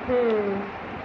हम्म।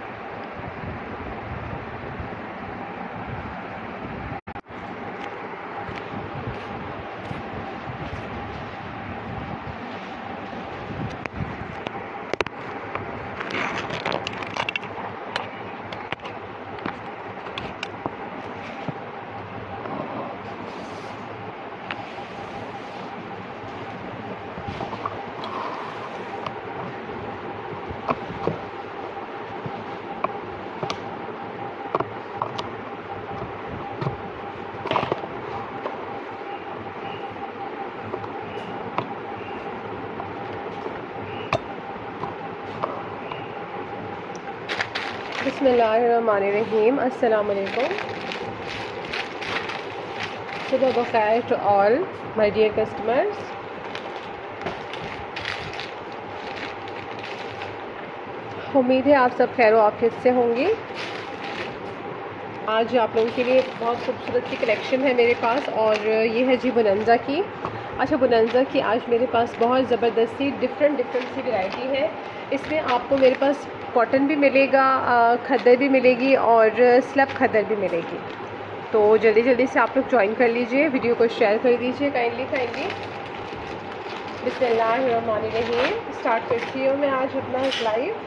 बिस्मिल्लाहिर्रहमानिर्रहीम। अस्सलाम वालेकुम। सुबह बखैर to all my dear customers. उम्मीद है आप सब खैर आफियत से होंगे। आज आप लोगों के लिए बहुत खूबसूरत सी कलेक्शन है मेरे पास, और ये है जी बोनांजा की। अच्छा, बोनांजा की आज मेरे पास बहुत ज़बरदस्ती डिफरेंट सी वैरायटी है। इसमें आपको मेरे पास कॉटन भी मिलेगा, खद्दर भी मिलेगी और स्लब खद्दर भी मिलेगी। तो जल्दी से आप लोग ज्वाइन कर लीजिए, वीडियो को शेयर कर दीजिए काइंडली। बिस्मिल्लाहिर्रहमानिर्रहीम। स्टार्ट करती हूँ मैं आज अपना लाइव।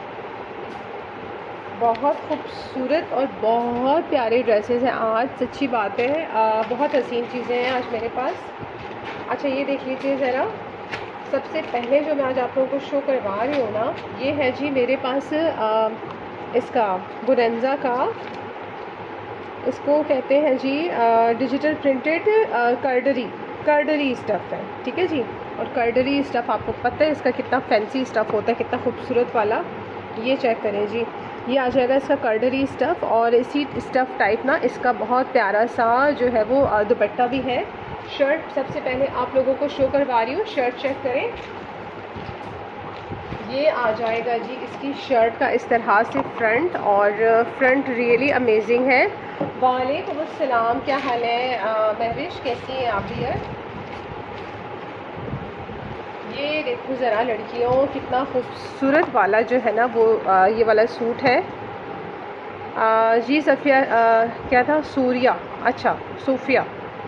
बहुत खूबसूरत और बहुत प्यारे ड्रेसेस हैं आज, सच्ची बात है। बहुत हसीन चीज़ें हैं आज मेरे पास। अच्छा, ये देख लीजिए ज़रा। सबसे पहले जो मैं आज आप लोगों को शो करवा रही हूँ ना, ये है जी मेरे पास इसका बोनांजा का, इसको कहते हैं जी डिजिटल प्रिंटेड कर्डरी स्टफ़ है, ठीक है जी। और कर्डरी स्टफ़ आपको पता है इसका कितना फैंसी स्टफ़ होता है, कितना खूबसूरत वाला। ये चेक करें जी, ये आ जाएगा इसका कर्डरी स्टफ़। और इसी स्टफ़ टाइप ना इसका बहुत प्यारा सा जो है वो दुपट्टा भी है। शर्ट सबसे पहले आप लोगों को शो करवा रही हूँ, शर्ट चेक करें। ये आ जाएगा जी इसकी शर्ट का इस तरह से फ्रंट, और फ्रंट रियली अमेजिंग है। वालेकुम अस्सलाम, क्या हाल है महविश, कैसी हैं आप डियर? ये देखो ज़रा लड़कियों, कितना खूबसूरत वाला जो है ना वो ये वाला सूट है। जी सफ़िया, क्या था, सूर्या, अच्छा सूफिया,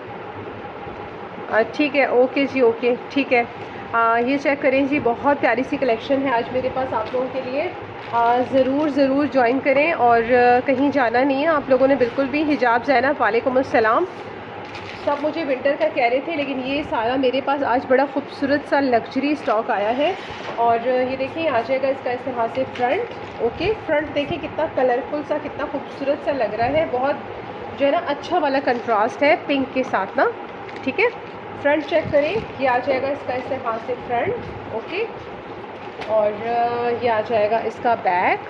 ठीक है, ओके जी, ओके ठीक है। ये चेक करें जी, बहुत प्यारी सी कलेक्शन है आज मेरे पास आप लोगों के लिए। ज़रूर ज्वाइन करें, और कहीं जाना नहीं है आप लोगों ने बिल्कुल भी। हिजाब ज़ैनब, वालेकुम अस्सलाम। सब मुझे विंटर का कह रहे थे, लेकिन ये सारा मेरे पास आज बड़ा खूबसूरत सा लग्जरी स्टॉक आया है। और ये देखिए आ जाएगा इसका इस तरह से फ्रंट। ओके, फ्रंट देखिए कितना कलरफुल सा, कितना खूबसूरत सा लग रहा है। बहुत जो है ना अच्छा वाला कंट्रास्ट है पिंक के साथ ना, ठीक है। फ्रंट चेक करें, ये आ जाएगा इसका इस तरह से फ्रंट। ओके, और ये आ जाएगा इसका बैक,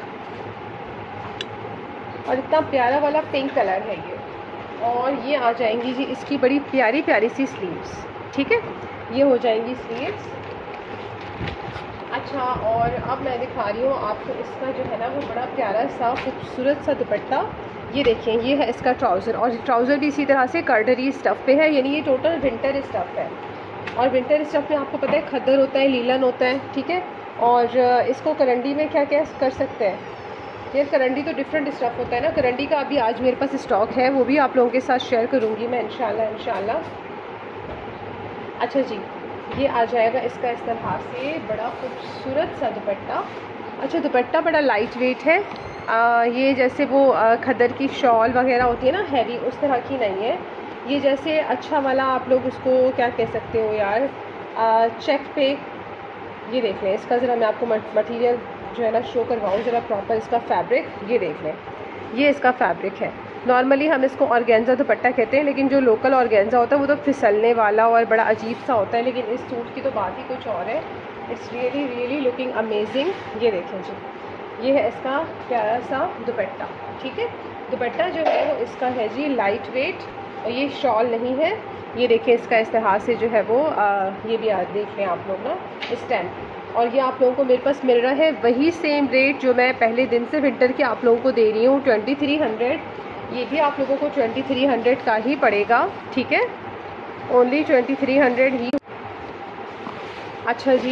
और इतना प्यारा वाला पिंक कलर है ये। और ये आ जाएंगी जी इसकी बड़ी प्यारी सी स्लीव्स, ठीक है। ये हो जाएंगी स्लीव्स। अच्छा, और अब मैं दिखा रही हूँ आपको इसका जो है ना वो बड़ा प्यारा सा खूबसूरत सा दुपट्टा। ये देखें, ये है इसका ट्राउज़र, और ट्राउज़र भी इसी तरह से कर्डरी स्टफ़ पे है, यानी ये टोटल विंटर स्टफ़ है। और विंटर स्टफ़ में आपको पता है खद्दर होता है, लीलन होता है, ठीक है। और इसको करंडी में क्या क्या कर सकते हैं, ये करंडी तो डिफरेंट स्टफ़ होता है ना। करंडी का अभी आज मेरे पास स्टॉक है, वो भी आप लोगों के साथ शेयर करूँगी मैं इंशाल्लाह। अच्छा जी, ये आ जाएगा इसका इस तरह से बड़ा खूबसूरत सा दुपट्टा। अच्छा, दुपट्टा बड़ा लाइट वेट है। ये जैसे वो खद्दर की शॉल वगैरह होती है ना हैवी, उस तरह की नहीं है ये। जैसे अच्छा वाला आप लोग उसको क्या कह सकते हो यार, चेक पे। ये देख लें इसका, ज़रा मैं आपको मटेरियल जो है ना शो करवाऊँ ज़रा प्रॉपर। इसका फैब्रिक ये देख लें, ये इसका फैब्रिक है। नॉर्मली हम इसको ऑर्गेन्जा दुपट्टा कहते हैं, लेकिन जो लोकल ऑर्गेन्जा होता है वो तो फिसलने वाला और बड़ा अजीब सा होता है, लेकिन इस सूट की तो बात ही कुछ और है। It's really looking amazing. ये देखें जी, ये है इसका प्यारा सा दुपट्टा, ठीक है। दुपट्टा जो है वो इसका है जी लाइट वेट, और ये शॉल नहीं है। ये देखिए इसका इस तरह से जो है वो ये भी देख लें आप लोग ना स्टैम्प। और ये आप लोगों को मेरे पास मिल रहा है वही सेम रेट जो मैं पहले दिन से विंटर के आप लोगों को दे रही हूँ, 2300। ये भी आप लोगों को 2300 का ही पड़ेगा, ठीक है, ओनली 2300 ही। अच्छा जी,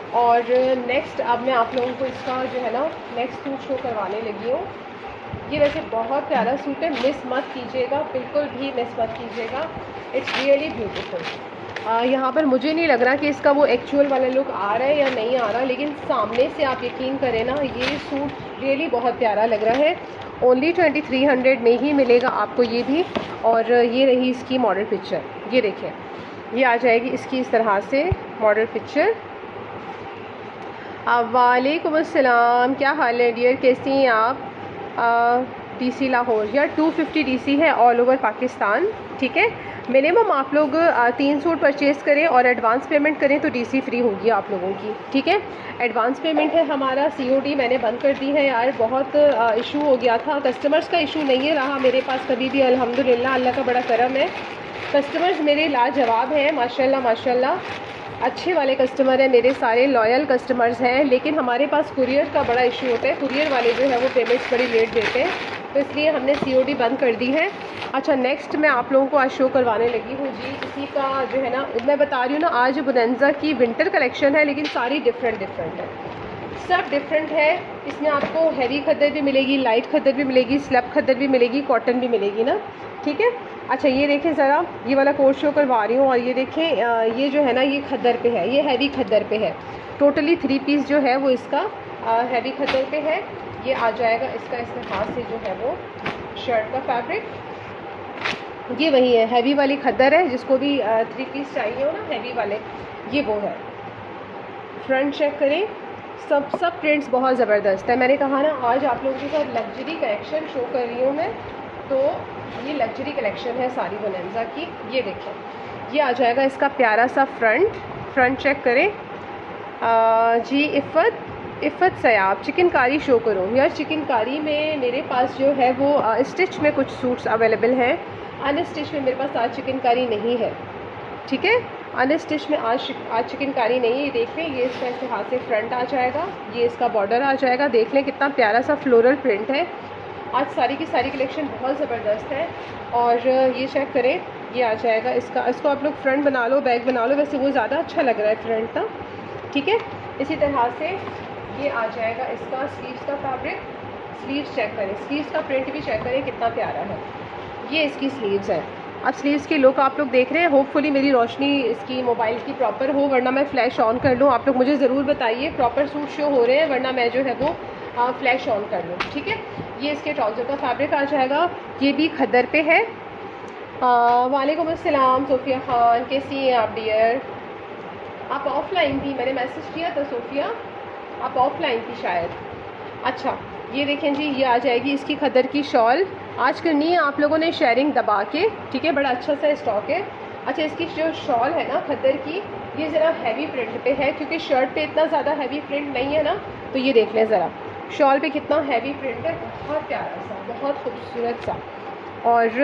और नेक्स्ट अब मैं आप लोगों को इसका जो है ना नेक्स्ट सूट शो करवाने लगी हूँ। ये वैसे बहुत प्यारा सूट है, मिस मत कीजिएगा, बिल्कुल भी मिस मत कीजिएगा। It's really beautiful. यहाँ पर मुझे नहीं लग रहा कि इसका वो एक्चुअल वाला लुक आ रहा है या नहीं आ रहा, लेकिन सामने से आप यकीन करें ना, ये सूट रियली बहुत प्यारा लग रहा है। ओनली 2300 में ही मिलेगा आपको ये भी। और ये रही इसकी मॉडल पिक्चर, ये देखिए, ये आ जाएगी इसकी इस तरह से मॉडल पिक्चर। वालेकुम अस्सलाम, क्या हाल है डियर, कैसी हैं आप? डीसी लाहौर या 250 डीसी है ऑल ओवर पाकिस्तान, ठीक है। मिनिमम आप लोग 3 सूट परचेज़ करें और एडवांस पेमेंट करें तो डीसी फ्री होगी आप लोगों की, ठीक है। एडवांस पेमेंट है हमारा, सीओडी मैंने बंद कर दी है यार, बहुत इशू हो गया था। कस्टमर्स का इशू नहीं है रहा मेरे पास कभी भी, अल्हम्दुलिल्लाह, अल्लाह का बड़ा करम है। कस्टमर्स मेरे लाजवाब हैं, माशाल्लाह माशाल्लाह, अच्छे वाले कस्टमर हैं मेरे, सारे लॉयल कस्टमर्स हैं। लेकिन हमारे पास कुरियर का बड़ा इशू होता है, कुरियर वाले जो है वो पेमेंट्स बड़ी लेट देते हैं, तो इसलिए हमने सीओडी बंद कर दी है। अच्छा, नेक्स्ट मैं आप लोगों को आज शो करवाने लगी हूँ जी, इसी का जो है ना, मैं बता रही हूँ ना, आज बोनांजा की विंटर कलेक्शन है, लेकिन सारी डिफरेंट है, सब डिफरेंट है। इसमें आपको हैवी खद्दर भी मिलेगी, लाइट खद्दर भी मिलेगी, स्लैब खद्दर भी मिलेगी, कॉटन भी मिलेगी ना, ठीक है। अच्छा, ये देखें ज़रा, ये वाला कोट शो करवा रही हूँ, और ये देखें, ये जो है ना, ये खद्दर पे है, ये हैवी खद्दर पे है। टोटली 3 पीस जो है वो इसका हैवी खद्दर पे है। ये आ जाएगा इसका इस तरह से जो है वो शर्ट का फैब्रिक, ये वही है, हैवी वाली खद्दर है, जिसको भी 3 पीस चाहिए हो ना हैवी वाले, ये वो है। फ्रंट चेक करें, सब प्रिंट्स बहुत ज़बरदस्त है। मैंने कहा ना, आज आप लोगों के साथ लग्जरी कलेक्शन शो कर रही हूँ मैं, तो ये लग्जरी कलेक्शन है सारी बोनांजा की। ये देखें, ये आ जाएगा इसका प्यारा सा फ्रंट चेक करें। जी इफ़त सयाब, चिकनकारी शो करूँ यार? चिकनकारी में मेरे पास जो है वो स्टिच में कुछ सूट्स अवेलेबल हैं, अनस्टिच में मेरे पास आज चिकनकारी नहीं है, ठीक है। अनस्टिच में आज चिकनकारी नहीं है। ये देख लें, ये इसका ऐसे हाथ से फ्रंट आ जाएगा, ये इसका बॉर्डर आ जाएगा, देख लें कितना प्यारा सा फ्लोरल प्रिंट है। आज सारी की सारी कलेक्शन बहुत ज़बरदस्त है। और ये चेक करें, ये आ जाएगा इसको आप लोग फ्रंट बना लो, बैक बना लो, वैसे वो ज़्यादा अच्छा लग रहा है फ्रंट ना, ठीक है। इसी तरह से ये आ जाएगा इसका स्लीव्स का फैब्रिक, स्लीव्स चेक करें, स्लीव्स का प्रिंट भी चेक करें कितना प्यारा है। ये इसकी स्लीव्स है। अब स्लीव्स की लुक आप लोग देख रहे हैं, होपफुली मेरी रोशनी इसकी मोबाइल की प्रॉपर हो, वरना मैं फ्लैश ऑन कर लूँ। आप लोग मुझे ज़रूर बताइए प्रॉपर सूट शो हो रहे हैं, वरना मैं जो है वो फ्लैश ऑन कर लूँ, ठीक है। ये इसके ट्राउज़र का फैब्रिक आ जाएगा, ये भी खद्दर पे है। वालेकुम अस्सलाम सोफ़िया ख़ान, कैसी हैं आप डियर? आप ऑफलाइन थी, मैंने मैसेज किया था सोफ़िया, आप ऑफलाइन थी शायद। अच्छा, ये देखें जी, ये आ जाएगी इसकी खद्दर की शॉल। आज करनी है आप लोगों ने शेयरिंग दबा के, ठीक है, बड़ा अच्छा सा स्टॉक है। अच्छा, इसकी जो शॉल है ना खद्दर की, ये ज़रा हैवी प्रिंट पे है, क्योंकि शर्ट पे इतना ज़्यादा हैवी प्रिंट नहीं है ना, तो ये देख लें ज़रा, शॉल पे कितना हैवी प्रिंट है, बहुत प्यारा सा, बहुत खूबसूरत सा। और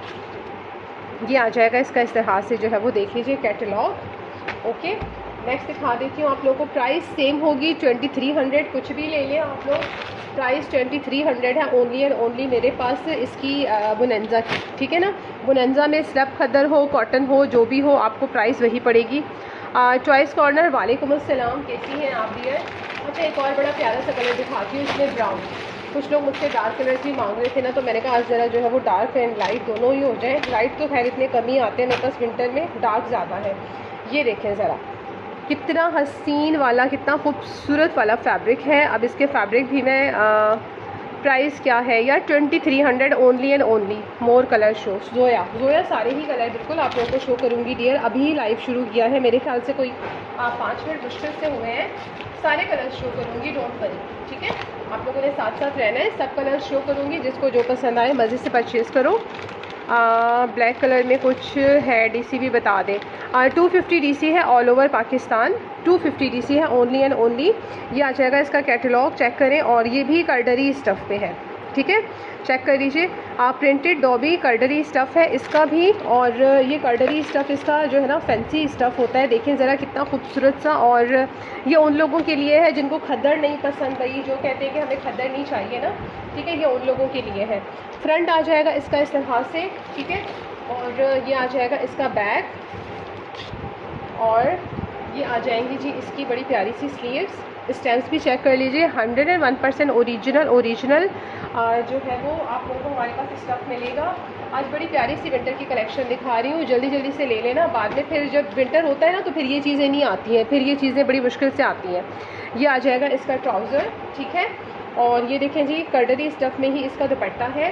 ये आ जाएगा इसका इस तरह से जो है वो देख लीजिए कैटलॉग। ओके, नेक्स्ट दिखा देती हूँ आप लोगों को। प्राइस सेम होगी 2300, कुछ भी ले लें आप लोग, प्राइस 2300 है ओनली एंड ओनली मेरे पास इसकी बोनांजा की, ठीक है ना। बोनांजा में स्लैब खद्दर हो, कॉटन हो, जो भी हो, आपको प्राइस वही पड़ेगी। चॉइस कॉर्नर, वालेकुम अस्सलाम, कैसी हैं आप डियर? अच्छा, एक और बड़ा प्यारा सा कलर दिखाती हूँ, इसमें ब्राउन। कुछ लोग मुझसे डार्क कलर भी मांग रहे थे ना, तो मैंने कहा आज ज़रा जो है वो डार्क एंड लाइट दोनों ही हो जाए। लाइट तो खैर इतने कम ही आते हैं मेरे पास विंटर में, डार्क ज़्यादा है। ये देखें ज़रा, कितना हसीन वाला, कितना खूबसूरत वाला फैब्रिक है। अब इसके फैब्रिक भी मैं प्राइस क्या है यार, 2300 only and only. More colour show, Zoya सारे ही कलर बिल्कुल आप लोगों को शो करूँगी डियर। अभी लाइव शुरू किया है, मेरे ख्याल से कोई 5 मिनट मुश्किल से हुए हैं। सारे कलर शो करूँगी, डोंट वरी, ठीक है। आप लोगों ने साथ साथ रहना है, सब कलर शो करूँगी, जिसको जो पसंद आए मज़े से परचेज़ करो। ब्लैक कलर में कुछ है, डीसी भी बता दें। 250 डीसी है ऑल ओवर पाकिस्तान, 250 डीसी है ओनली एंड ओनली। ये आ जाएगा इसका कैटलॉग, चेक करें। और ये भी कर्डरी स्टफ़ पे है, ठीक है, चेक कर लीजिए। प्रिंटेड डॉबी कर्डरी स्टफ़ है इसका भी, और ये कर्डरी स्टफ़ इसका जो है ना फैंसी स्टफ़ होता है। देखें ज़रा कितना खूबसूरत सा। और ये उन लोगों के लिए है जिनको खद्दर नहीं पसंद, भाई जो कहते हैं कि हमें खद्दर नहीं चाहिए ना, ठीक है, ये उन लोगों के लिए है। फ्रंट आ जाएगा इसका इस तरह से, ठीक है। और ये आ जाएगा इसका बैक, और ये आ जाएंगी जी इसकी बड़ी प्यारी सी स्लीव्स। स्टेम्स भी चेक कर लीजिए, 101% ओरिजिनल जो है वो आप लोगों को हमारे पास स्टफ मिलेगा। आज बड़ी प्यारी सी विंटर की कलेक्शन दिखा रही हूँ, जल्दी जल्दी से ले लेना, बाद में फिर जब विंटर होता है ना तो फिर ये चीज़ें नहीं आती हैं, फिर ये चीज़ें बड़ी मुश्किल से आती हैं। ये आ जाएगा इसका ट्राउज़र, ठीक है। और ये देखें जी कर्डरी स्टफ़ में ही इसका दुपट्टा है।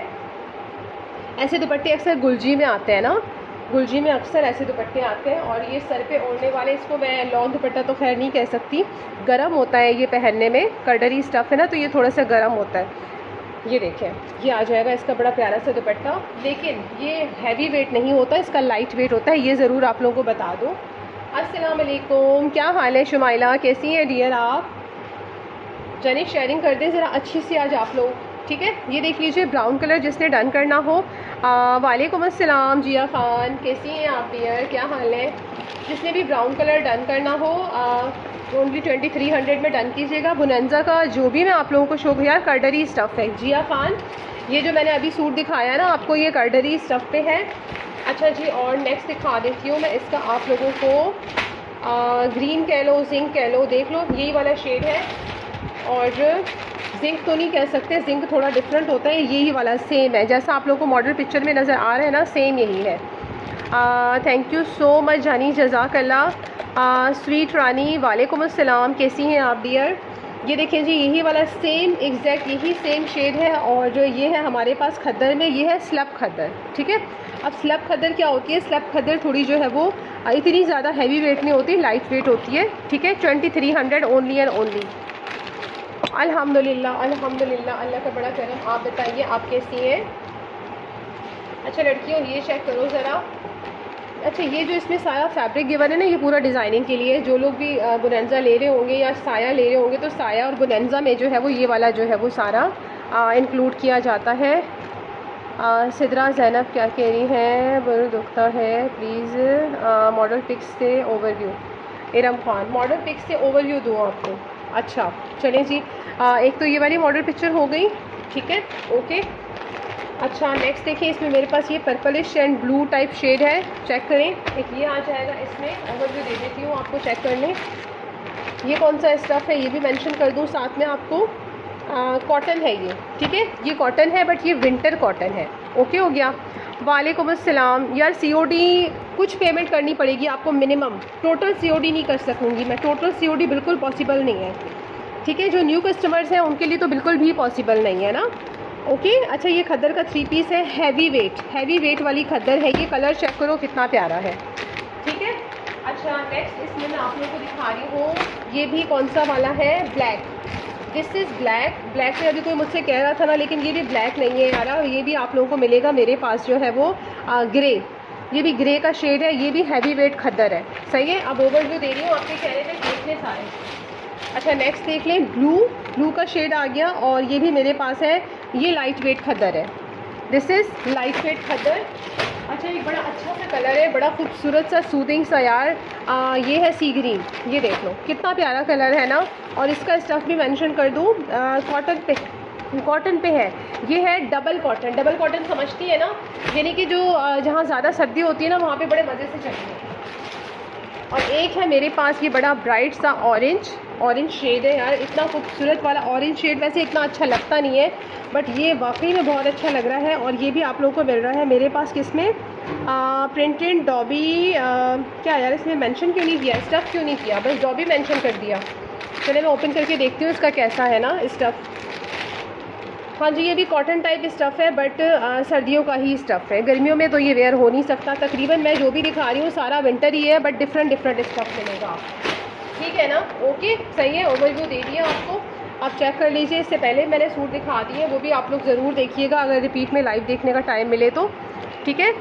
ऐसे दुपट्टे अक्सर गुलजी में आते हैं ना, गुलजी में अक्सर ऐसे दुपट्टे आते हैं। और ये सर पे ओढ़ने वाले, इसको मैं लॉन्ग दुपट्टा तो खैर नहीं कह सकती, गर्म होता है ये पहनने में, कर्डरी स्टफ़ है ना तो ये थोड़ा सा गर्म होता है। ये देखें ये आ जाएगा इसका बड़ा प्यारा सा दुपट्टा, लेकिन ये हैवी वेट नहीं होता, इसका लाइट वेट होता है, ये ज़रूर आप लोगों को बता दूँ। अस्सलाम वालेकुम, क्या हाल है शुमाइला, कैसी हैं डियर आप? जानिए शेयरिंग कर दें ज़रा अच्छी सी आज आप लोग, ठीक है। ये देख लीजिए ब्राउन कलर जिसने डन करना हो। वालेकुम अस्सलाम जिया ख़ान, कैसी हैं आप डियर, क्या हाल है? जिसने भी ब्राउन कलर डन करना हो ओनली 2300 में डन कीजिएगा। बुनंजा का जो भी मैं आप लोगों को शो यार कर्डरी स्टफ़ है। जिया ख़ान ये जो मैंने अभी सूट दिखाया ना आपको, ये कर्डरी स्टफ़ पे है। अच्छा जी, और नेक्स्ट दिखा देती हूँ मैं इसका आप लोगों को। ग्रीन कह लो, जिंक कह लो, देख लो यही वाला शेड है। और जिंक तो नहीं कह सकते, जिंक थोड़ा डिफरेंट होता है, यही वाला सेम है जैसा आप लोगों को मॉडल पिक्चर में नज़र आ रहा है ना, सेम यही है। थैंक यू सो मच जानी, जज़ाकल्लाह। स्वीट रानी वालेकुम अस्सलाम, कैसी हैं आप डियर? ये देखें जी यही वाला सेम एग्जैक्ट यही सेम शेड है। और जो ये है हमारे पास खद्दर में, ये है स्लब खद्दर, ठीक है। अब स्लब खद्दर क्या होती है? स्लब खद्दर थोड़ी जो है वो इतनी ज़्यादा हैवी वेट नहीं होती, लाइट वेट होती है, ठीक है। 2300 ओनली एंड ओनली। अल्हम्दुलिल्लाह अल्हम्दुलिल्लाह, अल्लाह का बड़ा करम। आप बताइए आप कैसी हैं? अच्छा लड़कियों ये चेक करो ज़रा। अच्छा ये जो इसमें सारा फैब्रिक गिवन है ना, ये पूरा डिज़ाइनिंग के लिए, जो लोग भी बुनंजा ले रहे होंगे या साया ले रहे होंगे तो साया और बुनंजा में जो है वो ये वाला जो है वो सारा इंक्लूड किया जाता है। सिद्रा ज़ैनब क्या कह रही हैं? बड़ा दुखता है, प्लीज़ मॉडल पिक्स से overview. Iram Khan model pics से ओवरव्यू दूँ आपको? अच्छा चलें जी, एक तो ये वाली मॉडल पिक्चर हो गई, ठीक है, ओके। अच्छा नेक्स्ट देखिए, इसमें मेरे पास ये purplish and blue type shade है, चेक करें। एक ये आ जाएगा, इसमें ओवरव्यू दे देती हूँ आपको, चेक कर लें। ये कौन सा स्टफ़ है ये भी मेंशन कर दूँ साथ में आपको। कॉटन है ये, ठीक है, ये कॉटन है बट ये विंटर कॉटन है, ओके हो गया। वालेकुम अस्सलाम। यार COD कुछ पेमेंट करनी पड़ेगी आपको मिनिमम, टोटल COD नहीं कर सकूँगी मैं, टोटल COD बिल्कुल पॉसिबल नहीं है, ठीक है। जो न्यू कस्टमर्स हैं उनके लिए तो बिल्कुल भी पॉसिबल नहीं है ना, ओके। अच्छा ये खद्दर का 3 पीस है, हैवी वेट वाली खद्दर है ये, कलर चेक करो कितना प्यारा है, ठीक है। अच्छा नेक्स्ट इसमें मैं आप लोगों को दिखा रही हूँ, ये भी कौन सा वाला है, black. This is black. Black में अभी कोई मुझसे कह रहा था ना, लेकिन ये भी ब्लैक नहीं है यार, ये भी आप लोगों को मिलेगा मेरे पास जो है वो ग्रे, ये भी ग्रे का शेड है, ये भी हैवी वेट खद्दर है, सही है। अब ओवरव्यू दे रही हूँ, आपके कह रहे थे देख लें सारे। अच्छा नेक्स्ट देख लें, ब्लू का शेड आ गया, और ये भी मेरे पास है, ये लाइट वेट खद्दर है, this is light weight khaddar. अच्छा एक बड़ा अच्छा सा कलर है, बड़ा खूबसूरत सा सूदिंग सा यार, ये है सी ग्रीन, ये देख लो कितना प्यारा कलर है ना। और इसका स्टफ़ भी मेंशन कर दूँ, कॉटन पे है, ये है डबल कॉटन समझती है ना, यानी कि जो जहाँ ज़्यादा सर्दी होती है ना वहाँ पे बड़े मज़े से चलती है। और एक है मेरे पास ये बड़ा ब्राइट सा ऑरेंज शेड है यार, इतना खूबसूरत वाला ऑरेंज शेड, वैसे इतना अच्छा लगता नहीं है बट ये वाकई में बहुत अच्छा लग रहा है। और ये भी आप लोगों को मिल रहा है मेरे पास, किसमें, प्रिंटेड डॉबी, क्या यार इसमें मेंशन क्यों नहीं किया, स्टफ़ क्यों नहीं किया, बस डॉबी मेंशन कर दिया। चलिए मैं ओपन करके देखती हूँ इसका कैसा है ना स्टफ़। हाँ जी ये भी कॉटन टाइप स्टफ़ है बट सर्दियों का ही स्टफ़ है, गर्मियों में तो ये वेयर हो नहीं सकता। तकरीबन मैं जो भी दिखा रही हूँ सारा विंटर ही है बट डिफरेंट स्टफ़ मिलेगा आपको, ठीक है ना, ओके सही है। ओवरव्यू दे दिया आपको, आप चेक कर लीजिए। इससे पहले मैंने सूट दिखा दिए, वो भी आप लोग ज़रूर देखिएगा अगर रिपीट में लाइव देखने का टाइम मिले तो, ठीक है।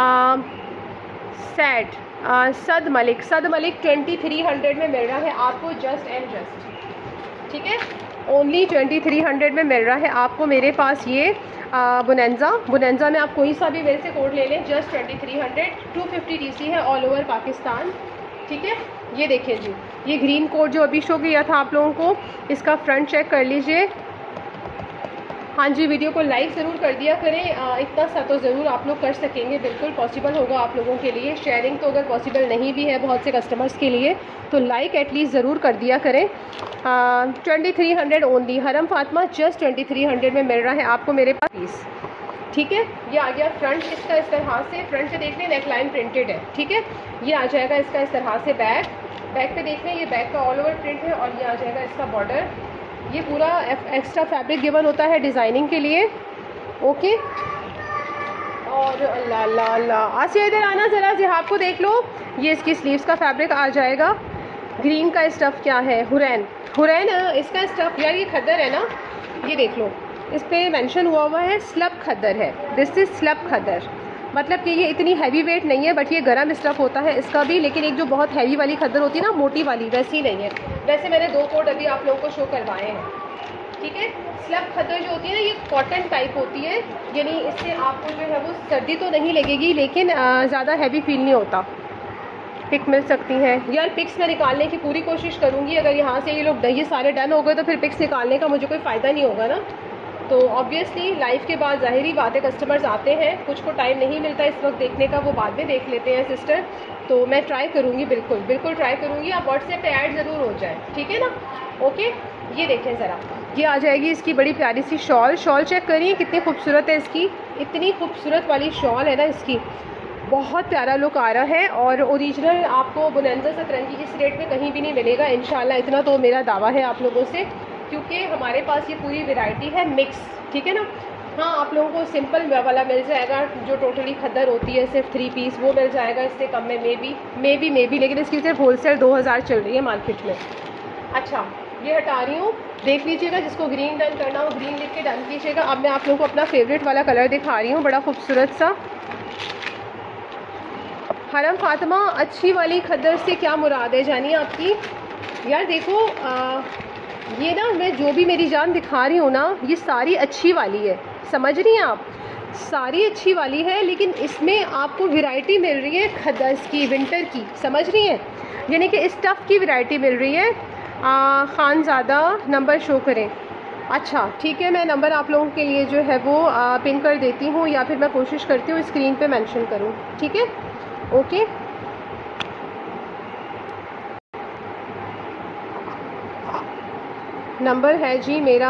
सद मलिक 2300 में मिल रहा है आपको, जस्ट एंड जस्ट, ठीक है, ओनली 2300 में मिल रहा है आपको मेरे पास ये बुनंजा में आप कोई सा भी वैसे कोड ले लें, जस्ट 2300, 250 DC है ऑल ओवर पाकिस्तान, ठीक है। ये देखिए जी, ये ग्रीन कोड जो अभी शो किया था आप लोगों को, इसका फ्रंट चेक कर लीजिए, हाँ जी, वीडियो को लाइक ज़रूर कर दिया करें, इतना सा तो ज़रूर आप लोग कर सकेंगे, बिल्कुल पॉसिबल होगा आप लोगों के लिए। शेयरिंग तो अगर पॉसिबल नहीं भी है बहुत से कस्टमर्स के लिए, तो लाइक एटलीस्ट ज़रूर कर दिया करें। 2300 ओनली, हरम फातिमा जस्ट 2300 में मिल रहा है आपको मेरे पास पीस। ठीक है, ये आ गया फ्रंट इसका इस तरह से, फ्रंट पे देख लें नेक लाइन प्रिंटेड है। ठीक है, ये आ जाएगा इसका इस तरह से बैक, बैक पे देख लें ये बैक का ऑल ओवर प्रिंट है, और ये आ जाएगा इसका बॉर्डर। ये पूरा एक्स्ट्रा फैब्रिक गिवन होता है डिज़ाइनिंग के लिए। ओके, और अल्लाह अल्लाह अल्लाह, आसिया इधर आना ज़रा, जिहाब को देख लो। ये इसकी स्लीव्स का फैब्रिक आ जाएगा। ग्रीन का स्टफ़ क्या है, हुरैन, हुरैन इसका स्टफ़ यार ये खद्दर है ना, ये देख लो इस पर मेंशन हुआ है स्लब खद्दर है, दिस इज़ स्लब खद्दर। मतलब कि ये इतनी हैवी वेट नहीं है, बट ये गर्म स्टफ़ होता है इसका भी, लेकिन एक जो बहुत हैवी वाली खद्दर होती है ना, मोटी वाली, वैसी नहीं है। वैसे मैंने 2 कोट अभी आप लोगों को शो करवाए हैं। ठीक है, स्लब खद्दर जो होती है ना, ये कॉटन टाइप होती है, यानी इससे आपको जो है वो सर्दी तो नहीं लगेगी, लेकिन ज़्यादा हैवी फील नहीं होता। पिक मिल सकती हैं यार, पिक्स मैं निकालने की पूरी कोशिश करूँगी। अगर यहाँ से ये लोग ये सारे डन हो गए तो फिर पिक्स निकालने का मुझे कोई फ़ायदा नहीं होगा ना। तो ऑब्वियसली लाइव के बाद ज़ाहिरी बात है कस्टमर्स आते हैं, कुछ को टाइम नहीं मिलता इस वक्त देखने का, वो बाद में देख लेते हैं सिस्टर। तो मैं ट्राई करूँगी, बिल्कुल बिल्कुल ट्राई करूँगी, आप व्हाट्सएप पे ऐड ज़रूर हो जाए, ठीक है ना। ओके, ये देखें ज़रा, ये आ जाएगी इसकी बड़ी प्यारी सी शॉल। शॉल चेक करिए कितनी खूबसूरत है इसकी, इतनी खूबसूरत वाली शॉल है ना इसकी, बहुत प्यारा लुक आ रहा है। और ओरिजिनल आपको बोनांजा सतरंगी इस रेट में कहीं भी नहीं मिलेगा इंशाल्लाह, इतना तो मेरा दावा है आप लोगों से, क्योंकि हमारे पास ये पूरी वैरायटी है मिक्स। ठीक है ना। हाँ, आप लोगों को सिंपल वाला मिल जाएगा जो टोटली खद्दर होती है, सिर्फ 3 पीस, वो मिल जाएगा। इससे कम में मे बी, लेकिन इसकी सिर्फ होलसेल 2000 चल रही है मार्केट में। अच्छा, ये हटा रही हूँ, देख लीजिएगा, जिसको ग्रीन डन करना हो ग्रीन लिख के डन कीजिएगा। अब मैं आप लोगों को अपना फेवरेट वाला कलर दिखा रही हूँ, बड़ा खूबसूरत सा। हरम फातिमा, अच्छी वाली खद्दर से क्या मुराद है जानिए आपकी? यार देखो, ये ना मैं जो भी मेरी जान दिखा रही हूँ ना, ये सारी अच्छी वाली है, समझ रही हैं आप, सारी अच्छी वाली है, लेकिन इसमें आपको वैरायटी मिल रही है खद्दर्स की, विंटर की, समझ रही हैं, यानी कि स्टफ़ की वैरायटी मिल रही है। खानज़ादा नंबर शो करें। अच्छा ठीक है, मैं नंबर आप लोगों के लिए जो है वो पिन कर देती हूँ, या फिर मैं कोशिश करती हूँ स्क्रीन पे मेंशन करूँ, ठीक है। ओके, नंबर है जी मेरा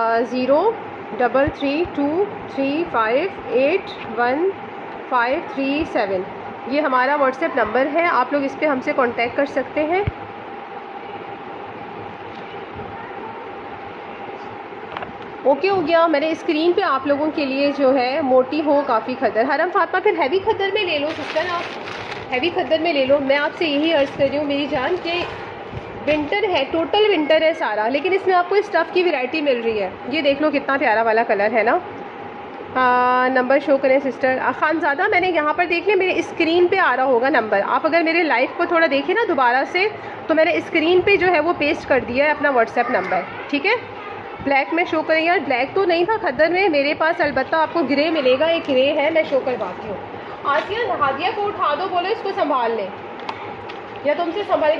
033235811537। ये हमारा व्हाट्सएप नंबर है, आप लोग इस पर हमसे कांटेक्ट कर सकते हैं। ओके हो गया, मैंने स्क्रीन पे आप लोगों के लिए जो है मोटी हो काफ़ी खद्दर। हरम फातिमा, फिर हैवी खद्दर में ले लो सिस्टर, आप हैवी खद्दर में ले लो। मैं आपसे यही अर्ज़ कर रही हूँ मेरी जान कि विंटर है, टोटल विंटर है सारा, लेकिन इसमें आपको स्टफ़ की वैरायटी मिल रही है। ये देख लो कितना प्यारा वाला कलर है ना। नंबर शो करें सिस्टर। खानज़ादा, मैंने यहाँ पर देख लिया, मेरे स्क्रीन पे आ रहा होगा नंबर। आप अगर मेरे लाइव को थोड़ा देखें ना दोबारा से, तो मैंने स्क्रीन पे जो है वो पेस्ट कर दिया है अपना व्हाट्सएप नंबर, ठीक है। ब्लैक में शो करें यार, ब्लैक तो नहीं था खद्दर में मेरे पास, अलबत्ता आपको ग्रे मिलेगा, एक ग्रे है, मैं शो करवाती हूँ। आसिया, हादिया को उठा दो, बोलो इसको संभाल लें, या तुमसे संभल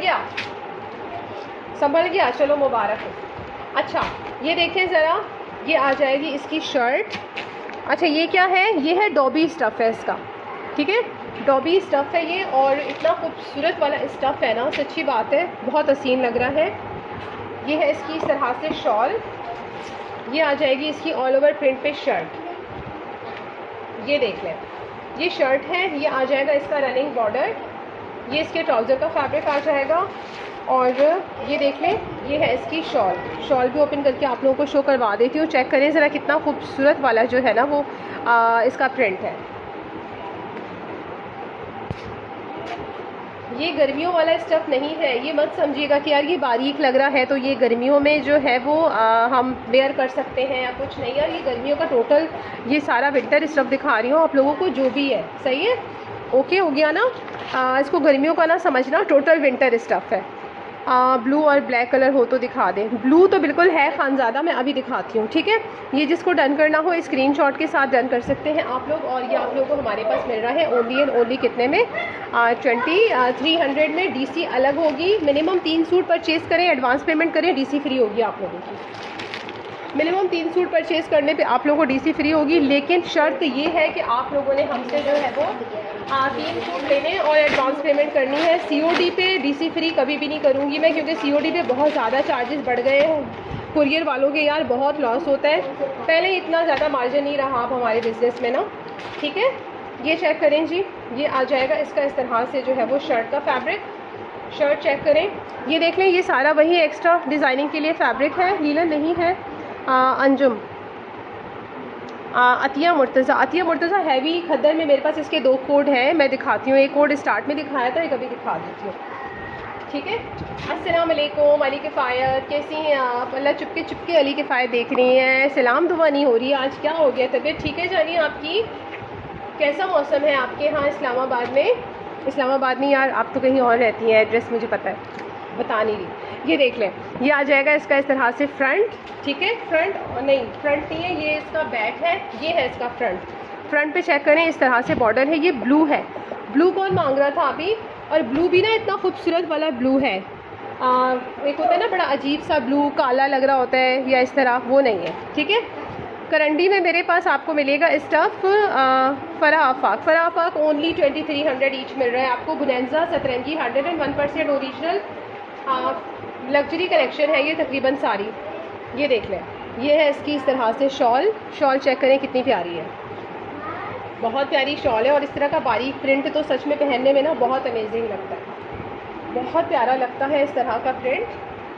गया, चलो मुबारक हो। अच्छा, ये देखें ज़रा, ये आ जाएगी इसकी शर्ट। अच्छा, ये क्या है? ये है डॉबी स्टफ़ है इसका, ठीक है, डॉबी स्टफ़ है ये, और इतना खूबसूरत वाला स्टफ़ है ना, सच्ची बात है, बहुत हसीन लग रहा है। ये है इसकी इस तरह से शॉल, ये आ जाएगी इसकी ऑल ओवर प्रिंट पे शर्ट। ये देख लें, ये शर्ट है, ये आ जाएगा इसका रनिंग बॉर्डर, ये इसके ट्राउज़र का फैब्रिक आ जाएगा, और ये देख लें, ये है इसकी शॉल। शॉल भी ओपन करके आप लोगों को शो करवा देती हूँ, चेक करें ज़रा कितना खूबसूरत वाला जो है ना वो इसका प्रिंट है। ये गर्मियों वाला स्टफ़ नहीं है, ये मत समझिएगा कि यार ये बारीक लग रहा है तो ये गर्मियों में जो है वो हम वेयर कर सकते हैं या कुछ नहीं। यार ये गर्मियों का टोटल, ये सारा विंटर स्टफ़ दिखा रही हूँ आप लोगों को, जो भी है सही है। ओके हो गया ना। इसको गर्मियों का ना समझना, टोटल विंटर स्टफ़ है। ब्लू और ब्लैक कलर हो तो दिखा दें। ब्लू तो बिल्कुल है खानज़ादा, मैं अभी दिखाती हूँ, ठीक है। ये जिसको डन करना हो स्क्रीनशॉट के साथ डन कर सकते हैं आप लोग। और ये आप लोगों को हमारे पास मिल रहा है ओनली एंड ओनली कितने में? 2300 में। डीसी अलग होगी, मिनिमम 3 सूट परचेज़ करें, एडवांस पेमेंट करें, डीसी फ्री होगी आप लोगों की। मिनिमम 3 सूट परचेज़ करने पे आप लोगों को डीसी फ्री होगी, लेकिन शर्त ये है कि आप लोगों ने हमसे जो है वो 3 सूट लेने और एडवांस पेमेंट करनी है। सीओडी पे डीसी फ्री कभी भी नहीं करूँगी मैं, क्योंकि सीओडी पे बहुत ज़्यादा चार्जेस बढ़ गए हैं कुरियर वालों के यार, बहुत लॉस होता है। पहले इतना ज़्यादा मार्जिन नहीं रहा अब हमारे बिज़नेस में ना, ठीक है। ये चेक करें जी, ये आ जाएगा इसका इस तरह से जो है वो शर्ट का फैब्रिक। शर्ट चेक करें, ये देख लें, ये सारा वही एक्स्ट्रा डिज़ाइनिंग के लिए फैब्रिक है, लीलन नहीं है। अंजुम अतिया मुर्तज़ा हैवी खद्दर में मेरे पास इसके 2 कोड हैं, मैं दिखाती हूँ। एक कोड स्टार्ट में दिखाया था, एक अभी दिखा देती हूँ, ठीक है। अस्सलाम वालेकुम अली किफ़ायत, कैसी हैं आप? अल्लाह चुपके अली किफ़ायत देख रही हैं। सलाम दुआ नहीं हो रही आज, क्या हो गया? तबीयत ठीक है जानी आपकी? कैसा मौसम है आपके यहाँ इस्लामाबाद में? इस्लामाबाद नहीं यार, आप तो कहीं और रहती हैं, एड्रेस मुझे पता है, बता नहीं रही। ये देख लें, ये आ जाएगा इसका इस तरह से फ्रंट, ठीक है। फ्रंट नहीं है, ये इसका बैक है, ये है इसका फ्रंट पे चेक करें, इस तरह से बॉर्डर है। ये ब्लू है, ब्लू कौन मांग रहा था अभी? और ब्लू भी ना इतना खूबसूरत वाला ब्लू है, एक होता है ना बड़ा अजीब सा ब्लू, काला लग रहा होता है या इस तरह, वो नहीं है, ठीक है। करंडी में मेरे पास आपको मिलेगा स्टफ़ फरा आफाक ओनली 2300 ईच मिल रहा है आपको। बुनेंजा सतरंगी 101% ओरिजिनल लग्जरी कलेक्शन है ये तकरीबन सारी। ये देख लें, ये है इसकी इस तरह से शॉल चेक करें कितनी प्यारी है, बहुत प्यारी शॉल है। और इस तरह का बारीक प्रिंट तो सच में पहनने में ना बहुत अमेजिंग लगता है, बहुत प्यारा लगता है इस तरह का प्रिंट।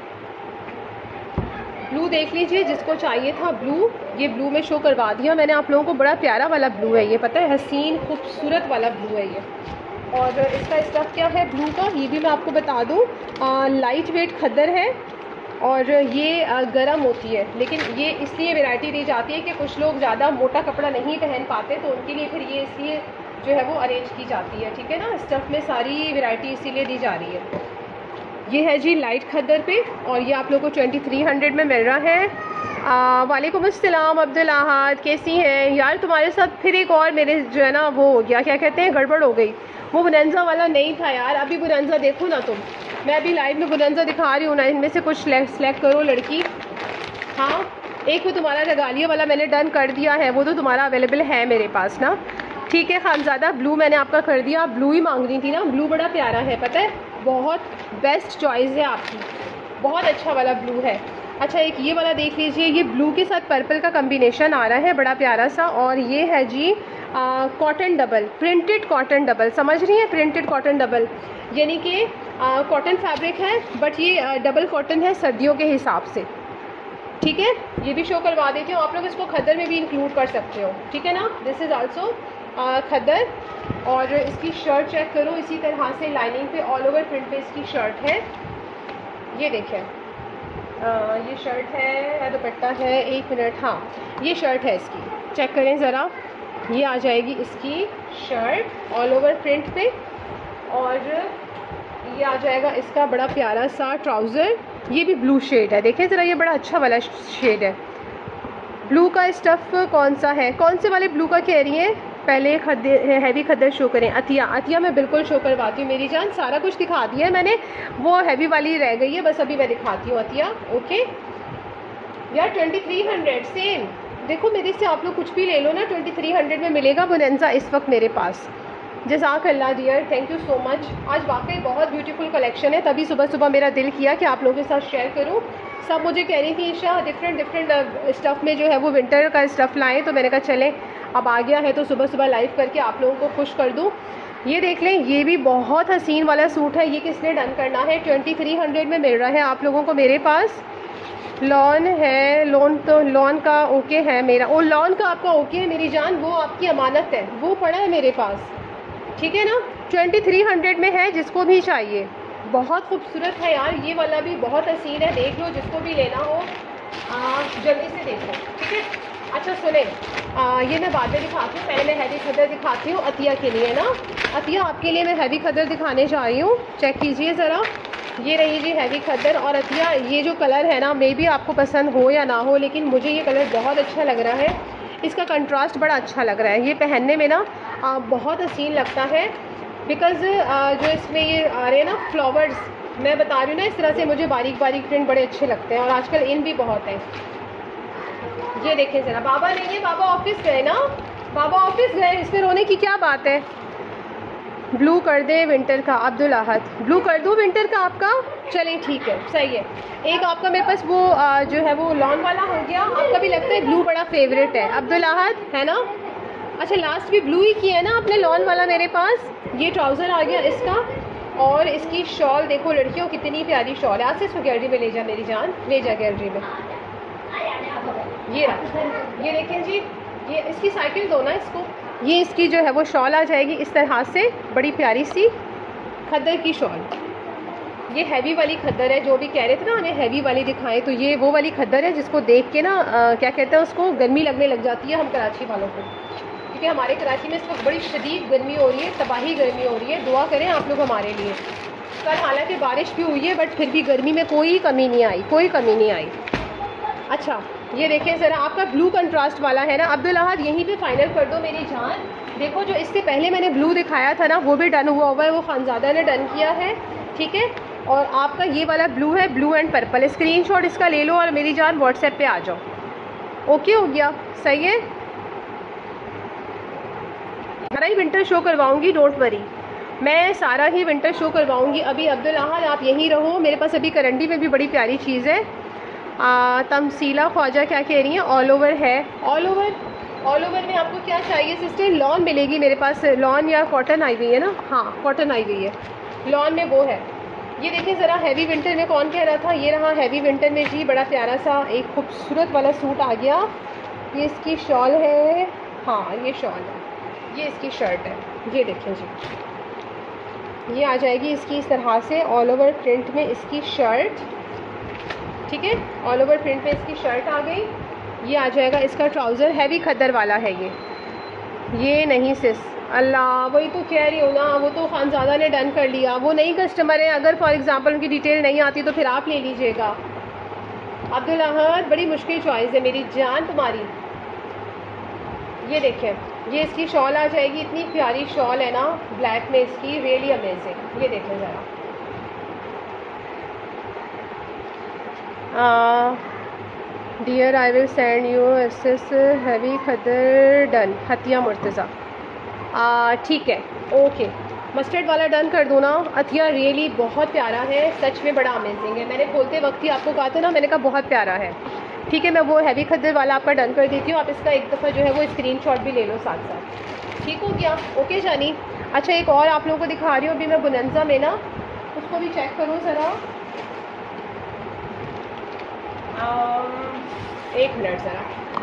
ब्लू देख लीजिए, जिसको चाहिए था ब्लू, ये ब्लू में शो करवा दिया मैंने आप लोगों को। बड़ा प्यारा वाला ब्लू है ये, पता है, हसीन खूबसूरत वाला ब्लू है ये। और इसका स्टफ़ क्या है ब्लू का, ये भी मैं आपको बता दूँ। लाइट वेट खद्दर है और ये गर्म होती है, लेकिन ये इसलिए वैरायटी दी जाती है कि कुछ लोग ज़्यादा मोटा कपड़ा नहीं पहन पाते, तो उनके लिए फिर ये इसलिए जो है वो अरेंज की जाती है, ठीक है ना। स्टफ़ में सारी वैरायटी इसीलिए दी जा रही है। ये है जी लाइट खद्दर पे, और ये आप लोगों को 2300 में मिल रहा है। वालेकुम अस्सलाम अब्दुल अहाद, कैसी हैं यार? तुम्हारे साथ फिर एक और मेरे जो है ना वो हो गया, क्या कहते हैं, गड़बड़ हो गई। वो बुनेंजा वाला नहीं था यार, अभी बुनेंजा देखो ना तुम, मैं अभी लाइव में बुनेंजा दिखा रही हूँ ना, इनमें से कुछ सेलेक्ट करो लड़की। हाँ, एक वो तुम्हारा रगालिया वाला मैंने डन कर दिया है, वो तो तुम्हारा अवेलेबल है मेरे पास ना, ठीक है। खानज़ादा ब्लू मैंने आपका कर दिया, आप ब्लू ही मांग रही थी ना। ब्लू बड़ा प्यारा है, पता है, बहुत बेस्ट चॉइस है आपकी, बहुत अच्छा वाला ब्लू है। अच्छा, एक ये वाला देख लीजिए, ये ब्लू के साथ पर्पल का कम्बिनेशन आ रहा है, बड़ा प्यारा सा। और ये है जी cotton double, printed cotton double, समझ रही हैं, प्रिंटेड कॉटन डबल, यानी कि कॉटन फैब्रिक है बट ये डबल कॉटन है सर्दियों के हिसाब से, ठीक है। ये भी शो करवा देती हूँ, आप लोग इसको खद्दर में भी इंक्लूड कर सकते हो, ठीक है ना। This is also khaddar. और इसकी शर्ट चेक करो, इसी तरह से लाइनिंग पे ऑल ओवर प्रिंट पे इसकी शर्ट है। ये देखें, ये शर्ट है या दुपट्टा है, 1 मिनट, हाँ ये शर्ट है इसकी, चेक करें ज़रा। ये आ जाएगी इसकी शर्ट ऑल ओवर प्रिंट पे, और ये आ जाएगा इसका बड़ा प्यारा सा ट्राउज़र, ये भी ब्लू शेड है, देखें ज़रा, ये बड़ा अच्छा वाला शेड है। ब्लू का स्टफ़ कौन सा है, कौन से वाले ब्लू का कह रही हैं? पहले हैवी खद्दर शो करें। अतिया मैं बिल्कुल शो करवाती हूँ मेरी जान, सारा कुछ दिखा दिया है मैंने, वो हैवी वाली रह गई है, बस अभी मैं दिखाती हूँ अतिया। ओके यार, 2300 सेम, देखो मेरे से आप लोग कुछ भी ले लो ना, 2300 में मिलेगा बुनेंजा इस वक्त मेरे पास। जज़ाकल्लाह dear, thank you so much. आज वाकई बहुत ब्यूटीफुल कलेक्शन है, तभी सुबह सुबह मेरा दिल किया कि आप लोगों के साथ शेयर करूँ। सब मुझे कह रही थी ईशा डिफरेंट स्टफ़ में जो है वो विंटर का स्टफ़ लाएँ, तो मैंने कहा चलें अब आ गया है तो सुबह सुबह लाइव करके आप लोगों को खुश कर दूँ। ये देख लें, ये भी बहुत हसीन वाला सूट है, ये किसने डन करना है? 2300 में मिल रहा है आप लोगों को मेरे पास। लॉन है, लॉन का ओके है मेरा, ओ लॉन का आपका ओके है मेरी जान, वो आपकी अमानत है, वो पड़ा है मेरे पास, ठीक है ना। 2300 में है, जिसको भी चाहिए, बहुत खूबसूरत है यार, ये वाला भी बहुत हसीन है, देख लो जिसको भी लेना हो जल्दी से देखो, ठीक है। अच्छा सुने, ये मैं बाद में दिखाती हूँ, पहले मैं हैवी खद्दर दिखाती हूँ अतिया के लिए ना। अतिया आपके लिए मैं हैवी खद्दर दिखाने जा रही हूँ, चेक कीजिए ज़रा, ये रही जी हैवी खद्दर। और अतिया, ये जो कलर है ना, मे भी आपको पसंद हो या ना हो, लेकिन मुझे ये कलर बहुत अच्छा लग रहा है, इसका कंट्रास्ट बड़ा अच्छा लग रहा है, ये पहनने में ना बहुत हसीन लगता है। बिकॉज़ जो इसमें ये आ रहे हैं ना फ्लावर्स, मैं बता रही हूँ ना, इस तरह से मुझे बारीक बारीक प्रिंट बड़े अच्छे लगते हैं, और आजकल इन भी बहुत है। ये देखें ज़रा, बाबा नहीं है, बाबा ऑफिस गए ना, बाबा ऑफिस गए, इस पर रोने की क्या बात है। ब्लू कर दे विंटर का, अब्दुल अहद ब्लू कर दूँ विंटर का आपका, चलें ठीक है सही है। एक आपका मेरे पास वो जो है वो लॉन वाला हो गया, आपका भी लगता है ब्लू बड़ा फेवरेट है अब्दुल अहद, है ना। अच्छा लास्ट भी ब्लू ही किया है ना आपने, लॉन वाला मेरे पास। ये ट्राउज़र आ गया इसका, और इसकी शॉल देखो लड़कियों कितनी प्यारी शॉल है। आज से इसको गैलरी में ले जा मेरी जान, ले जा गैलरी में। ये रहा, ये देखें जी, ये इसकी साइकिल दो ना इसको। ये इसकी जो है वो शॉल आ जाएगी इस तरह से, बड़ी प्यारी सी खद्दर की शॉल। ये हैवी वाली खद्दर है, जो भी कह रहे थे ना हमें हैवी वाली दिखाएं, तो ये वो वाली खद्दर है जिसको देख के ना क्या कहते हैं उसको, गर्मी लगने लग जाती है हम कराची वालों को, क्योंकि हमारे कराची में इस वक्त बड़ी शदीद गर्मी हो रही है, तबाही गर्मी हो रही है। दुआ करें आप लोग हमारे लिए। कल हालांकि बारिश भी हुई है, बट फिर भी गर्मी में कोई कमी नहीं आई, कोई कमी नहीं आई। अच्छा ये देखें ज़रा, आपका ब्लू कंट्रास्ट वाला है ना अब्दुल अहद, यहीं पे फाइनल कर दो मेरी जान। देखो जो इससे पहले मैंने ब्लू दिखाया था ना, वो भी डन हुआ है, वो खानज़ादा ने डन किया है, ठीक है। और आपका ये वाला ब्लू है, ब्लू एंड पर्पल। स्क्रीनशॉट इसका ले लो और मेरी जान व्हाट्सएप पे आ जाओ। ओके हो गया, सही है। सारा ही विंटर शो करवाऊँगी, डोंट वरी, मैं सारा ही विंटर शो करवाऊँगी। अभी अब्दुल अहद आप यहीं रहो, मेरे पास अभी करंडी में भी बड़ी प्यारी चीज़ है। तमसीला ख्वाजा क्या कह रही हैं, ऑल ओवर है। ऑल ओवर में आपको क्या चाहिए सिस्टर? लॉन मिलेगी मेरे पास, लॉन या कॉटन आई हुई है ना, हाँ कॉटन आई हुई है, लॉन में वो है। ये देखिए ज़रा, हैवी विंटर में कौन कह रहा था, ये रहा हैवी विंटर में जी, बड़ा प्यारा सा एक खूबसूरत वाला सूट आ गया। ये इसकी शॉल है, हाँ ये शॉल है, ये इसकी शर्ट है, ये देखें जी, ये आ जाएगी इसकी इस तरह से ऑल ओवर प्रिंट में इसकी शर्ट, ठीक है। ऑल ओवर प्रिंट में इसकी शर्ट आ गई। ये आ जाएगा इसका ट्राउज़र, हैवी खद्दर वाला है ये नहीं सिस, अल्लाह वही तो कह रही हूँ ना, वो तो खानज़ादा ने डन कर लिया, वो नई कस्टमर है, अगर फॉर एग्ज़ाम्पल उनकी डिटेल नहीं आती तो फिर आप ले लीजिएगा। अब्दुल अहद बड़ी मुश्किल चॉइस है मेरी जान तुम्हारी। ये देखें, ये इसकी शॉल आ जाएगी, इतनी प्यारी शॉल है ना ब्लैक में इसकी, रियली अमेजिंग। ये देखें ज़रा, dear I will send you एसेस हैवी खदर डन, हतिया मुर्तज़ा, ठीक है ओके। मस्टर्ड वाला डन कर दूँ ना अतिया, रियली बहुत प्यारा है, सच में बड़ा अमेजिंग है। मैंने खोलते वक्त ही आपको कहा था ना, मैंने कहा बहुत प्यारा है, ठीक है। मैं वो हैवी खद्दर वाला आपका डन कर देती हूँ, आप इसका एक दफ़ा जो है वो स्क्रीनशॉट भी ले लो साथ साथ, ठीक हो गया, ओके जानी। अच्छा एक और आप लोगों को दिखा रही हूँ अभी मैं बुनंजा में ना, उसको भी चेक करो ज़रा, एक मिनट ज़रा,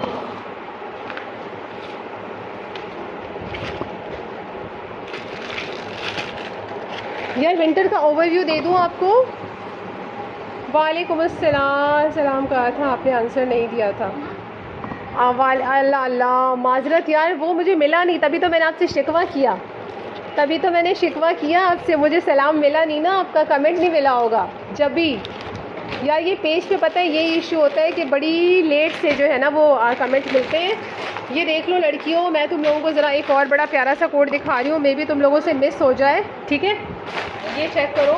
यार विंटर का ओवरव्यू दे दूँ आपको। वालेकुम अस्सलाम, सलाम कहा था आपने, आंसर नहीं दिया था। अल्लाह अल्लाह माजरत यार, वो मुझे मिला नहीं, तभी तो मैंने आपसे शिकवा किया, तभी तो मैंने शिकवा किया आपसे, मुझे सलाम मिला नहीं ना, आपका कमेंट नहीं मिला होगा जब भी। यार ये पेज पे पता है ये इशू होता है कि बड़ी लेट से जो है ना वो कमेंट मिलते हैं। ये देख लो लड़कियों, मैं तुम लोगों को ज़रा एक और बड़ा प्यारा सा कोड दिखा रही हूँ, मे भी तुम लोगों से मिस हो जाए, ठीक है। ये चेक करो,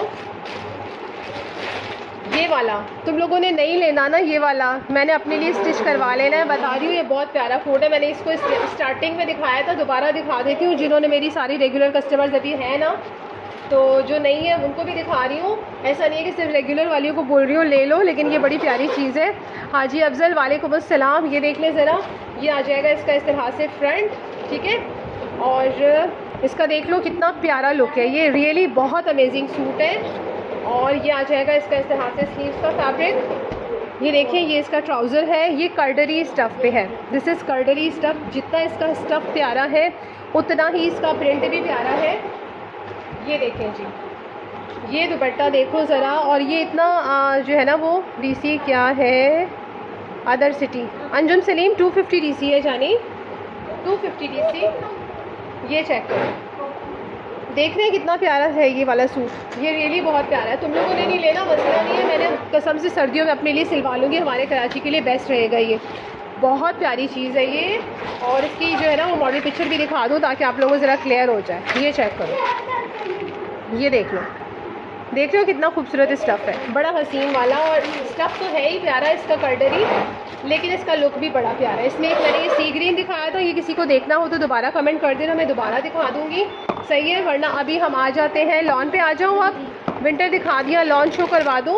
ये वाला तुम लोगों ने नहीं लेना ना, ये वाला मैंने अपने लिए स्टिच करवा लेना है, बता रही हूँ। ये बहुत प्यारा कोड है, मैंने इसको स्टार्टिंग में दिखाया था, दोबारा दिखा देती हूँ। जिन्होंने मेरी सारी रेगुलर कस्टमर्स अभी हैं ना, तो जो नहीं है उनको भी दिखा रही हूँ। ऐसा नहीं है कि सिर्फ रेगुलर वालियों को बोल रही हूँ ले लो, लेकिन ये बड़ी प्यारी चीज़ है। हाजी अफजल वालेकुम अस्सलाम, ये देख लें ज़रा, ये आ जाएगा इसका इस तरह से फ्रंट, ठीक है। और इसका देख लो कितना प्यारा लुक है, ये रियली बहुत अमेजिंग सूट है। और ये आ जाएगा इसका इस तरह से स्लीव्स का फैब्रिक। ये देखें, ये इसका ट्राउज़र है, ये कर्डरी स्टफ़ पे है, दिस इज़ कर्डरी स्टफ़। जितना इसका स्टफ़ प्यारा है उतना ही इसका प्रिंट भी प्यारा है। ये देखें जी, ये दुपट्टा देखो ज़रा, और ये इतना जो है ना वो डीसी क्या है, other city Anjum Saleem 250 DC है जानी, 250 डीसी। ये चेक करो, देख रहे हैं कितना प्यारा है ये वाला सूट, ये रियली बहुत प्यारा है। तुम लोगों ने नहीं लेना मसला नहीं है, मैंने कसम से सर्दियों में अपने लिए सिलवा लूँगी, हमारे कराची के लिए बेस्ट रहेगा। ये बहुत प्यारी चीज़ है ये, और इसकी जो है ना वो मॉडल पिक्चर भी दिखा दूँ ताकि आप लोगों को ज़रा क्लियर हो जाए। ये चेक करो, ये देख लो, देख रहे हो कितना खूबसूरत स्टफ़ है, बड़ा हसीन वाला। और स्टफ़ तो है ही प्यारा इसका कर्डरी, लेकिन इसका लुक भी बड़ा प्यारा है। इसमें एक मैंने ये सी ग्रीन दिखाया था, ये किसी को देखना हो तो दोबारा कमेंट कर देना, मैं दोबारा दिखा दूँगी, सही है। वरना अभी हम आ जाते हैं लॉन पे। आ जाऊँ अब, विंटर दिखा दिया, लॉन शो करवा दूँ।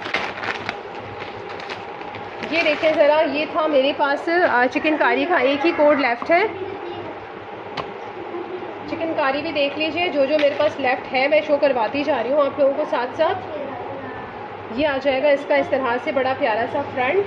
ये देखें ज़रा, ये था मेरे पास चिकनकारी का एक ही कोड लेफ़्ट है। चिकनकारी भी देख लीजिए, जो जो मेरे पास लेफ़्ट है मैं शो करवाती जा रही हूँ आप लोगों को साथ साथ। ये आ जाएगा इसका इस तरह से बड़ा प्यारा सा फ्रंट,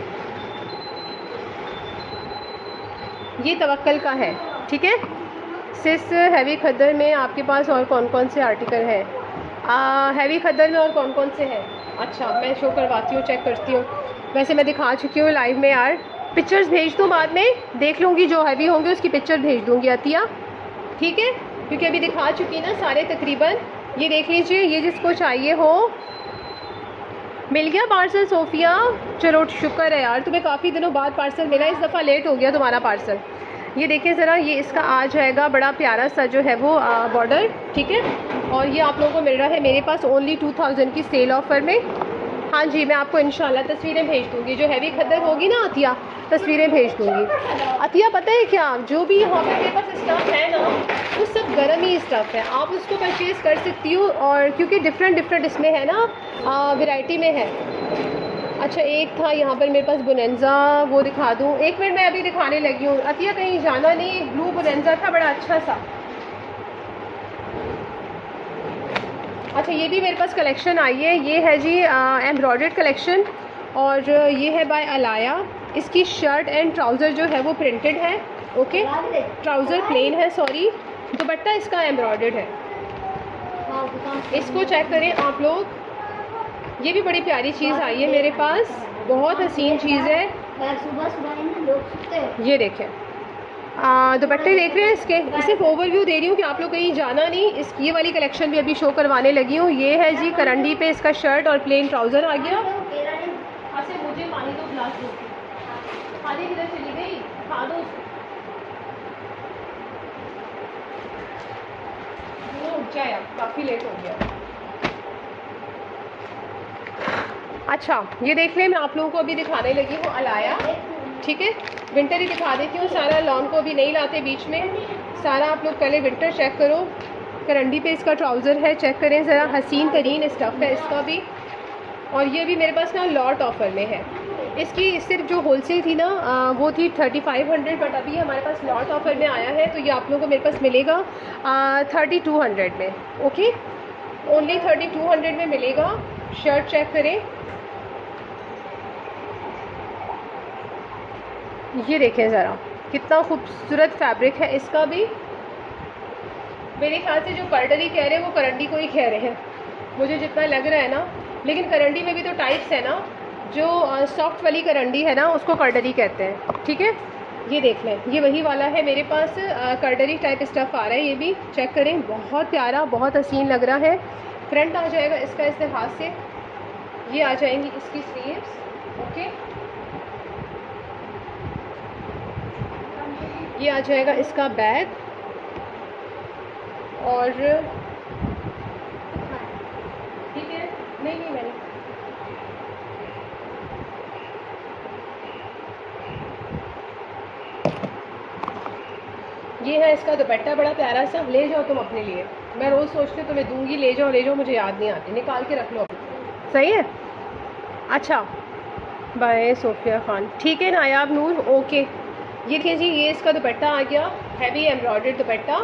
ये तवक्कल का है, ठीक है। सिस हैवी खद्दर में आपके पास और कौन कौन से आर्टिकल हैं? हैवी खद्दर में और कौन कौन से हैं? अच्छा, मैं शो करवाती हूँ, चेक करती हूँ। वैसे मैं दिखा चुकी हूँ लाइव में यार, पिक्चर्स भेज दूँ, बाद में देख लूँगी, जो हैवी होंगे उसकी पिक्चर भेज दूँगी अतिया, ठीक है, क्योंकि अभी दिखा चुकी ना सारे तकरीबन। ये देख लीजिए, ये जिसको चाहिए हो मिल गया पार्सल सोफिया, चलो शुक्र है यार, तुम्हें काफ़ी दिनों बाद पार्सल मिला, इस दफ़ा लेट हो गया तुम्हारा पार्सल। ये देखिए ज़रा, ये इसका आ जाएगा बड़ा प्यारा सा जो है वो बॉर्डर, ठीक है। और ये आप लोगों को मिल रहा है मेरे पास ओनली 2000 की सेल ऑफ़र में। हाँ जी, मैं आपको इंशाल्लाह तस्वीरें भेज दूँगी, जो हैवी खद्दर होगी ना अतिया, तस्वीरें भेज दूँगी। अतिया पता है क्या, जो भी यहाँ पे मेरे पास स्टफ़ है ना, वो सब गर्म ही स्टफ़ है, आप उसको परचेज़ कर सकती हो। और क्योंकि डिफरेंट इसमें है ना, वैरायटी में है। अच्छा, एक था यहाँ पर मेरे पास बोनेंजा, वो दिखा दूँ? एक मिनट, मैं अभी दिखाने लगी हूँ। अतिया कहीं जाना नहीं, एक ब्लू बोनेंजा था बड़ा अच्छा सा। अच्छा, ये भी मेरे पास कलेक्शन आई है, ये है जी एम्ब्रॉयडर्ड कलेक्शन, और ये है बाय अलाया। इसकी शर्ट एंड ट्राउज़र जो है वो प्रिंटेड है, ओके, ट्राउज़र प्लेन है, सॉरी, दुपट्टा इसका एम्ब्रॉयडर्ड है। इसको चेक करें आप लोग, ये भी बड़ी प्यारी चीज़ आई है मेरे पास, बहुत हसीन चीज़ है। ये देखें, दुपट्टे देख रहे हैं इसके, सिर्फ ओवरव्यू दे रही हूँ कि आप लोग कहीं जाना नहीं। इस ये वाली कलेक्शन भी अभी शो करवाने लगी हूँ। ये है जी करंडी पे इसका शर्ट और प्लेन ट्राउज़र आ गया। अच्छा, मुझे पानी दो, ग्लास दो, खाली किधर चली गई, खा दो, उठ जाए, अब काफ़ी लेट हो गया। अच्छा, ये देख लें, मैं आप लोगों को अभी दिखाने लगी हूँ अलाया, ठीक है। विंटर ही दिखा देती हूँ सारा, लॉन को भी नहीं लाते बीच में, सारा आप लोग पहले विंटर चेक करो। करंडी पे इसका ट्राउज़र है, चेक करें ज़रा, हसीन तरीन स्टफ़ है इसका भी। और ये भी मेरे पास ना लॉट ऑफ़र में है। इसकी सिर्फ जो होलसेल थी ना वो थी 3500, बट अभी हमारे पास लॉट ऑफ़र में आया है, तो ये आप लोगों को मेरे पास मिलेगा 3200 में, ओके, ओनली 3200 में मिलेगा। शर्ट चेक करें, ये देखें ज़रा, कितना खूबसूरत फैब्रिक है इसका भी। मेरे ख्याल से जो कर्डरी कह रहे हैं वो करंडी को ही कह रहे हैं, मुझे जितना लग रहा है ना। लेकिन करंडी में भी तो टाइप्स है ना, जो सॉफ्ट वाली करंडी है ना उसको कर्डरी कहते हैं, ठीक है। ये देख लें, ये वही वाला है मेरे पास, कर्डरी टाइप स्टफ़ आ रहा है, ये भी चेक करें, बहुत प्यारा, बहुत हसीन लग रहा है। फ्रंट आ जाएगा इसका इस तरह से, ये आ जाएंगी इसकी स्लीव्स, ओके, ये आ जाएगा इसका बैग, और ठीक है, नहीं मैंने ये है इसका दुपट्टा, बड़ा प्यारा सा। ले जाओ तुम अपने लिए, मैं रोज़ सोचती हूँ तुम्हें दूंगी, ले जाओ, मुझे याद नहीं आती, निकाल के रख लो, सही है। अच्छा, बाय सोफिया खान, ठीक है, नायाब नूर, ओके। ये देखिए जी, ये इसका दुपट्टा आ गया, हैवी एम्ब्रॉयडर्ड दुपट्टा,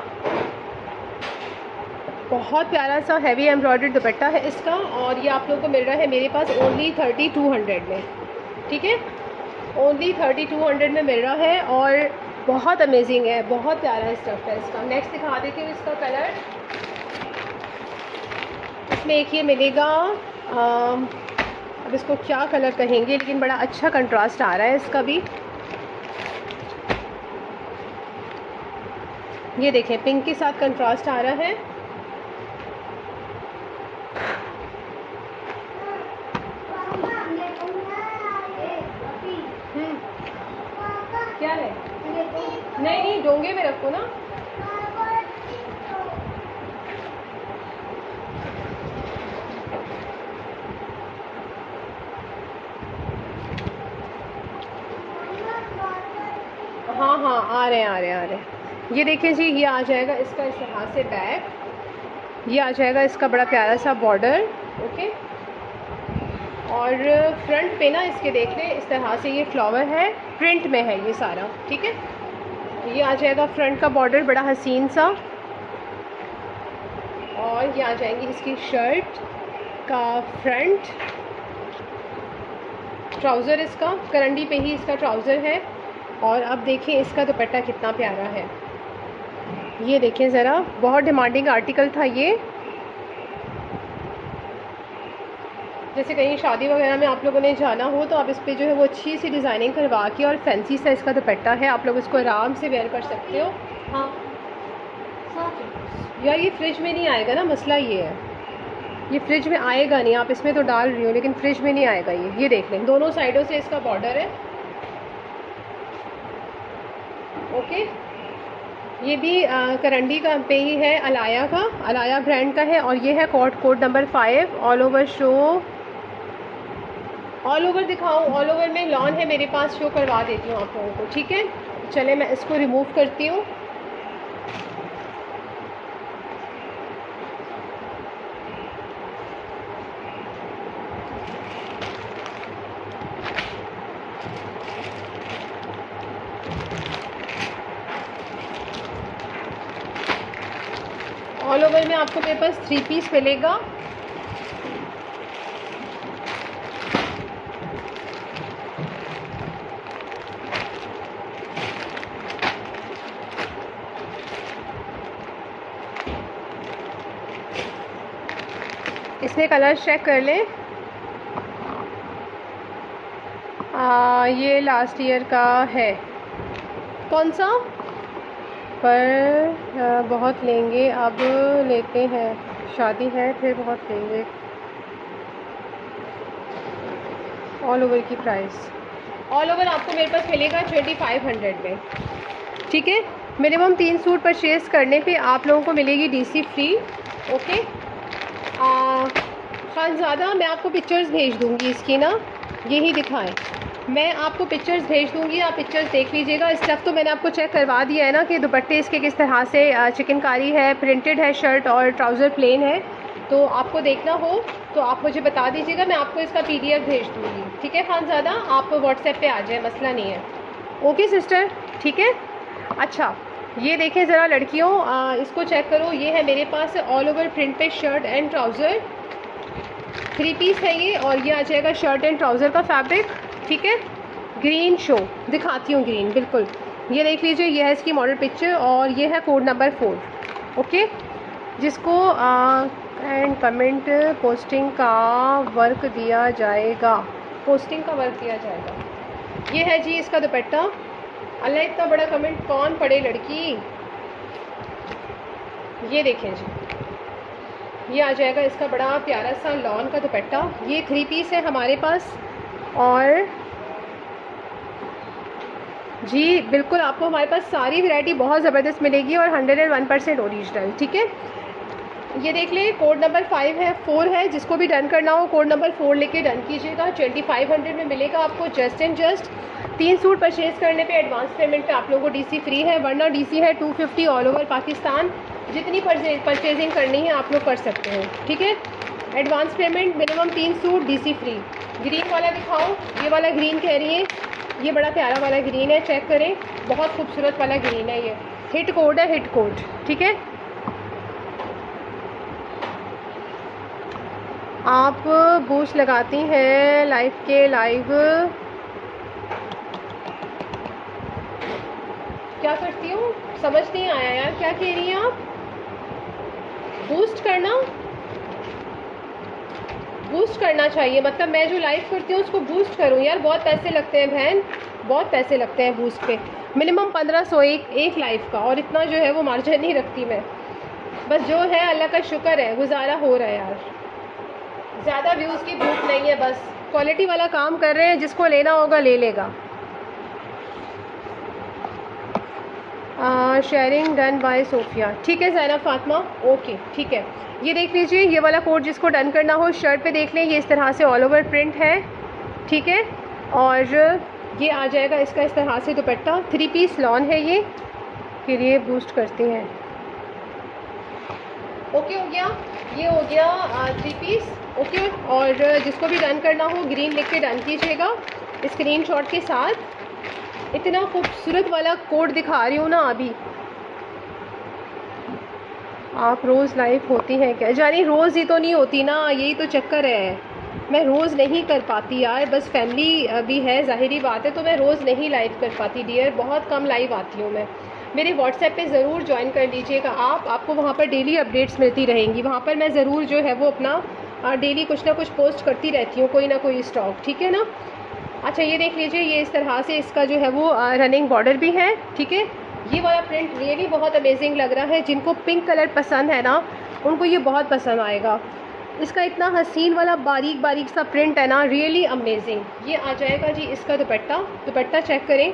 बहुत प्यारा सा हैवी एम्ब्रॉयडर्ड दुपट्टा है इसका। और ये आप लोगों को मिल रहा है मेरे पास ओनली 3200 में, ठीक है, ओनली 3200 में मिल रहा है, और बहुत अमेजिंग है, बहुत प्यारा स्टफ़ है इसका। नेक्स्ट दिखा देती हूँ इसका कलर, इसमें एक ये मिलेगा, अब इसको क्या कलर कहेंगे, लेकिन बड़ा अच्छा कंट्रास्ट आ रहा है इसका भी। ये देखें, पिंक के साथ कंट्रास्ट आ रहा है। क्या है? नहीं, डोंगे में रखो ना। हाँ हाँ, आ रहे हैं आ रहे हैं आ रहे हैं। ये देखिए जी, ये आ जाएगा इसका इस तरह से बैक, ये आ जाएगा इसका बड़ा प्यारा सा बॉर्डर। ओके, और फ्रंट पे ना इसके देख लें इस तरह से ये फ्लावर है, प्रिंट में है ये सारा। ठीक है, ये आ जाएगा फ्रंट का बॉर्डर बड़ा हसीन सा, और ये आ जाएंगी इसकी शर्ट का फ्रंट, ट्राउज़र इसका करंडी पे ही इसका ट्राउज़र है। और अब देखिए इसका दुपट्टा कितना प्यारा है, ये देखें ज़रा, बहुत डिमांडिंग आर्टिकल था ये। जैसे कहीं शादी वगैरह में आप लोगों ने जाना हो तो आप इस पर जो है वो अच्छी सी डिज़ाइनिंग करवा के, और फैंसी सा इसका दुपट्टा है, आप लोग इसको आराम से वेयर कर सकते हो। हाँ यार, ये फ्रिज में नहीं आएगा ना, मसला ये है, ये फ्रिज में आएगा नहीं। आप इसमें तो डाल रही हो लेकिन फ्रिज में नहीं आएगा ये देख लें, दोनों साइडों से इसका बॉर्डर है। ओके, ये भी करंडी का पे ही है, अलाया का, अलाया ब्रांड का है, और ये है code number 5। All over show, all over दिखाऊं? ऑल ओवर में लॉन है मेरे पास, शो करवा देती हूँ आप लोगों को। ठीक है, चले मैं इसको रिमूव करती हूँ। ऑल ओवर में आपको मेरे पास 3 पीस मिलेगा। इसमें कलर चेक कर लें। ये लास्ट ईयर का है, कौन सा? पर बहुत लेंगे, अब लेते हैं, शादी है फिर बहुत लेंगे। ऑल ओवर की प्राइस, ऑल ओवर आपको मेरे पास मिलेगा 2500 में। ठीक है, मिनिमम 3 सूट परचेज़ करने पे आप लोगों को मिलेगी डीसी फ्री। ओके, खानज़ादा मैं आपको पिक्चर्स भेज दूँगी इसकी ना, यही दिखाएं, मैं आपको पिक्चर्स भेज दूँगी, आप पिक्चर्स देख लीजिएगा। स्टफ़ तो मैंने आपको चेक करवा दिया है ना कि दुपट्टे इसके किस तरह से चिकनकारी है, प्रिंटेड है, शर्ट और ट्राउज़र प्लेन है। तो आपको देखना हो तो आप मुझे बता दीजिएगा, मैं आपको इसका PDF भेज दूँगी। ठीक है खानज़ादा, आप व्हाट्सएप पे आ जाए, मसला नहीं है। ओके सिस्टर, ठीक है। अच्छा, ये देखें ज़रा लड़कियों, इसको चेक करो, ये है मेरे पास ऑल ओवर प्रिंट पे शर्ट एंड ट्राउज़र, 3 पीस है ये, और ये आ जाएगा शर्ट एंड ट्राउज़र का फैब्रिक। ठीक है, ग्रीन शो दिखाती हूँ, ग्रीन बिल्कुल, ये देख लीजिए, ये है इसकी मॉडल पिक्चर, और ये है कोड नंबर 4। ओके, जिसको एंड कमेंट पोस्टिंग का वर्क दिया जाएगा, पोस्टिंग का वर्क दिया जाएगा। ये है जी इसका दुपट्टा। अल्लाह, इतना बड़ा कमेंट कौन पढ़े लड़की। ये देखें जी, ये आ जाएगा इसका बड़ा प्यारा सा लॉन का दुपट्टा। ये 3 पीस है हमारे पास, और जी बिल्कुल आपको हमारे पास सारी वैरायटी बहुत ज़बरदस्त मिलेगी, और 101% ओरिजिनल। ठीक है, ये देख लें, कोड नंबर 5 है, 4 है, जिसको भी डन करना हो कोड नंबर 4 लेके डन कीजिएगा। 2500 में मिलेगा आपको just and just. 3 suit purchase करने पे एडवांस पेमेंट पे आप लोगों को डीसी फ्री है, वरना डीसी है 250 ऑल ओवर पाकिस्तान। जितनी परचेजिंग करनी है आप लोग कर सकते हो। ठीक है, advance payment, minimum 3 suit, DC free. Green वाला दिखाओ, ये वाला ग्रीन कह रही है, ये बड़ा प्यारा वाला ग्रीन है, चेक करें, बहुत खूबसूरत वाला ग्रीन है, ये हिट कोड है, हिट कोड। ठीक है, आप बूस्ट लगाती हैं लाइव के, लाइव क्या करती हूँ समझ नहीं आया यार, क्या कह रही हैं आप? बूस्ट करना चाहिए, मतलब मैं जो लाइव करती हूँ उसको बूस्ट करूँ? यार बहुत पैसे लगते हैं बहन, बहुत पैसे लगते हैं बूस्ट पे, मिनिमम 1500 एक लाइव का, और इतना जो है वो मार्जिन नहीं रखती मैं। बस जो है अल्लाह का शुक्र है, गुजारा हो रहा है यार, ज़्यादा व्यूज़ की भूख नहीं है, बस क्वालिटी वाला काम कर रहे हैं, जिसको लेना होगा ले लेगा। शेयरिंग डन बाय सोफिया, ठीक है ज़ैनब फातिमा, ओके ठीक है। ये देख लीजिए, ये वाला कोड जिसको डन करना हो, शर्ट पे देख लें, ये इस तरह से ऑल ओवर प्रिंट है। ठीक है, और ये आ जाएगा इसका इस तरह से दुपट्टा। 3 पीस लॉन है ये, फिर ये बूस्ट करते हैं। ओके हो गया, ये हो गया 3 पीस। ओके, और जिसको भी डन करना हो ग्रीन लिख के डन कीजिएगा स्क्रीनशॉट के साथ। इतना खूबसूरत वाला कोड दिखा रही हूँ ना अभी। आप रोज़ लाइव होती हैं क्या? जानी रोज़ ही तो नहीं होती ना, यही तो चक्कर है। मैं रोज़ नहीं कर पाती यार, बस फैमिली भी है, ज़ाहिरी बात है, तो मैं रोज़ नहीं लाइव कर पाती डियर। बहुत कम लाइव आती हूँ मैं। मेरे व्हाट्सएप पे ज़रूर ज्वाइन कर लीजिएगा आपको वहाँ पर डेली अपडेट्स मिलती रहेंगी। वहाँ पर मैं ज़रूर जो है वो अपना डेली कुछ ना कुछ पोस्ट करती रहती हूँ, कोई ना कोई स्टॉक, ठीक है ना। अच्छा ये देख लीजिए, ये इस तरह से इसका जो है वो रनिंग बॉर्डर भी है, ठीक है। ये वाला प्रिंट रियली बहुत अमेजिंग लग रहा है। जिनको पिंक कलर पसंद है ना उनको ये बहुत पसंद आएगा। इसका इतना हसीन वाला बारीक बारीक सा प्रिंट है ना, रियली अमेजिंग। ये आ जाएगा जी इसका दुपट्टा चेक करें।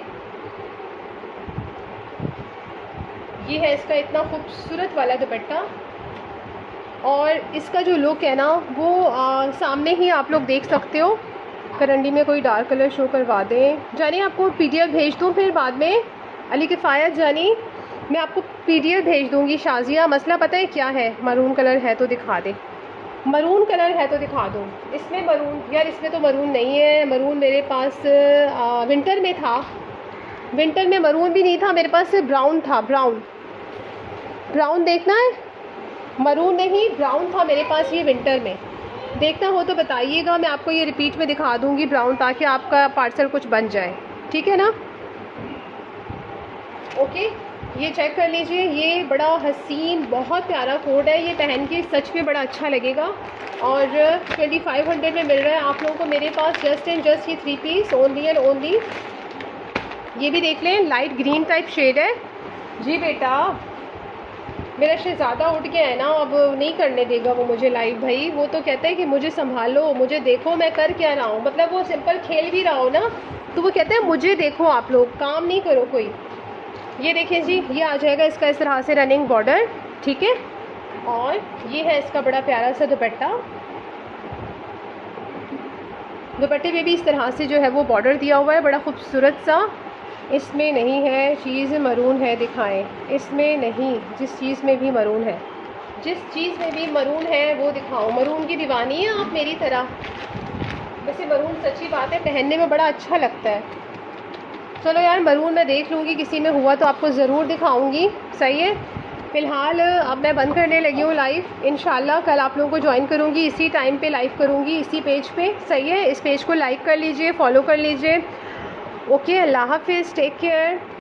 ये है इसका इतना खूबसूरत वाला दुपट्टा, और इसका जो लुक है ना वो सामने ही आप लोग देख सकते हो। करंडी में कोई डार्क कलर शो करवा दें जानी, आपको PDF भेज दूँ फिर बाद में। अली किफ़ायत जानी, मैं आपको PDF भेज दूँगी। शाजिया, मसला पता है क्या है? मरून कलर है तो दिखा दे, मरून कलर है तो दिखा दो। इसमें मरून, यार इसमें तो मरून नहीं है। मरून मेरे पास विंटर में था। विंटर में मरून भी नहीं था मेरे पास, ब्राउन था। ब्राउन देखना है, मरून नहीं ब्राउन था मेरे पास ये विंटर में। देखना हो तो बताइएगा, मैं आपको ये रिपीट में दिखा दूँगी ब्राउन, ताकि आपका पार्सल कुछ बन जाए, ठीक है ना। ओके, ये चेक कर लीजिए। ये बड़ा हसीन बहुत प्यारा कोड है, ये पहन के सच में बड़ा अच्छा लगेगा। और 2500 में मिल रहा है आप लोगों को मेरे पास जस्ट एंड जस्ट ये 3 पीस ओनली एंड ओनली। ये भी देख लें, लाइट ग्रीन टाइप शेड है। जी बेटा, मेरा शहज़ादा उठ गया है ना, अब नहीं करने देगा वो मुझे लाइव भाई। वो तो कहता है कि मुझे संभालो, मुझे देखो मैं कर क्या रहा हूँ। मतलब वो सिंपल खेल भी रहा हो ना तो वो कहता है मुझे देखो, आप लोग काम नहीं करो कोई। ये देखें जी, ये आ जाएगा इसका इस तरह से रनिंग बॉर्डर, ठीक है। और ये है इसका बड़ा प्यारा सा दुपट्टा। दुपट्टे में भी इस तरह से जो है वो बॉर्डर दिया हुआ है, बड़ा खूबसूरत सा। इसमें नहीं है चीज़ मरून है, दिखाएं। इसमें नहीं, जिस चीज़ में भी मरून है, जिस चीज़ में भी मरून है वो दिखाओ। मरून की दीवानी है आप मेरी तरह। वैसे मरून सच्ची बात है पहनने में बड़ा अच्छा लगता है। चलो यार, मरून मैं देख लूँगी, किसी में हुआ तो आपको ज़रूर दिखाऊंगी, सही है। फ़िलहाल अब मैं बंद करने लगी हूँ लाइव। इंशाल्लाह कल आप लोगों को ज्वाइन करूँगी, इसी टाइम पे लाइव करूँगी, इसी पेज पे, सही है। इस पेज को लाइक कर लीजिए, फॉलो कर लीजिए। ओके, अल्लाह हाफिज़, टेक केयर।